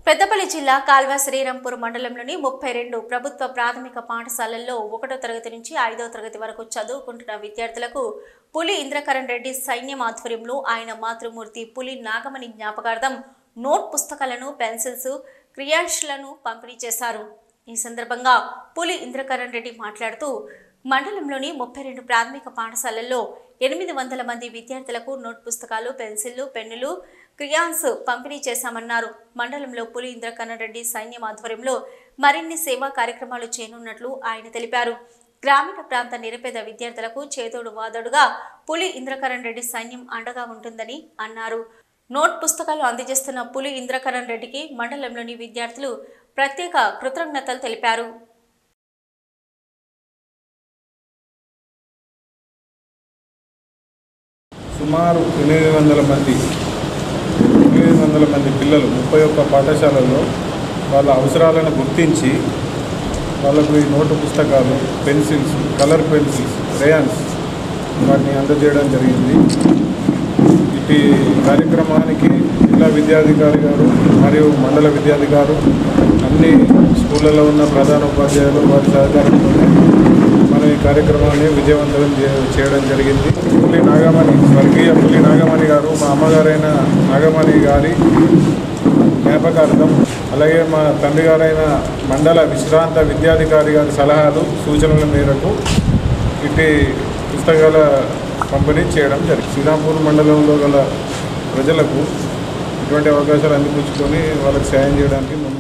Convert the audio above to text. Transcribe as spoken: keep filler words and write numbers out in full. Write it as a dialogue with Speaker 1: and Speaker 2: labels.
Speaker 1: పెద్దపల్లి జిల్లా కాల్వ శ్రీరాంపూర్ మండలంలోని ముప్పై రెండు ప్రభుత్వ ప్రాథమిక పాఠశాలల్లో ఒకటో తరగతి నుంచి ఐదో తరగతి వరకు చదువుకుంటున్న విద్యార్థులకు పులి ఇంద్రకరణ్ రెడ్డి సైన్యం ఆధ్వర్యంలో ఆయన మాతృమూర్తి పులి నాగమణి జ్ఞాపకార్థం నోట్ పుస్తకాలను, పెన్సిల్స్, క్రియాన్స్లను పంపిణీ చేశారు. ఈ సందర్భంగా పులి ఇంద్రకరణ్ రెడ్డి మాట్లాడుతూ మండలంలోని ముప్పై రెండు ప్రాథమిక పాఠశాలల్లో ఎనిమిది వందల మంది విద్యార్థులకు నోట్ పుస్తకాలు, పెన్సిళ్లు, పెన్నులు, క్రియాన్స్ పంపిణీ చేశామన్నారు. మండలంలో పులి ఇంద్రకరణ్ రెడ్డి సైన్యం ఆధ్వర్యంలో మరిన్ని సేవా కార్యక్రమాలు చేయనున్నట్లు ఆయన తెలిపారు. గ్రామీణ ప్రాంత నిరుపేద విద్యార్థులకు చేదోడు వాదోడుగా పులి ఇంద్రకరణ్ రెడ్డి సైన్యం అండగా ఉంటుందని అన్నారు. నోట్ పుస్తకాలు అందజేస్తున్న పులి ఇంద్రకరణ్ రెడ్డికి మండలంలోని విద్యార్థులు ప్రత్యేక కృతజ్ఞతలు తెలిపారు.
Speaker 2: సుమారు ఎనిమిది వందల మంది ఎనిమిది వందల మంది పిల్లలు ముప్పై ఒక్క పాఠశాలల్లో వాళ్ళ అవసరాలను గుర్తించి వాళ్ళకు ఈ నోటు పుస్తకాలు, పెన్సిల్స్, కలర్ పెన్సిల్స్, క్రేయాన్స్ వాటిని అందజేయడం జరిగింది. ఇటు కార్యక్రమానికి జిల్లా విద్యాధికారి గారు మరియు మండల విద్యాధికారు, అన్ని స్కూళ్ళలో ఉన్న ప్రధాన ఉపాధ్యాయులు వారి సహకారంతోనే మనం ఈ కార్యక్రమాన్ని విజయవంతం చేయడం జరిగింది. పులి నాగమణి, స్వర్గీయ పులి నాగమణి గారు మా అమ్మగారైన నాగమణి గారి జ్ఞాపకార్థం, అలాగే మా తండ్రి గారైన మండల విశ్రాంత విద్యాధికారి గారి సలహాలు, సూచనల మేరకు ఇటు పుస్తకాల పంపిణీ చేయడం జరిగింది. శ్రీరాంపూర్ మండలంలో గల ప్రజలకు ఇటువంటి అవకాశాలు అందిపుచ్చుకొని వాళ్ళకి సాయం చేయడానికి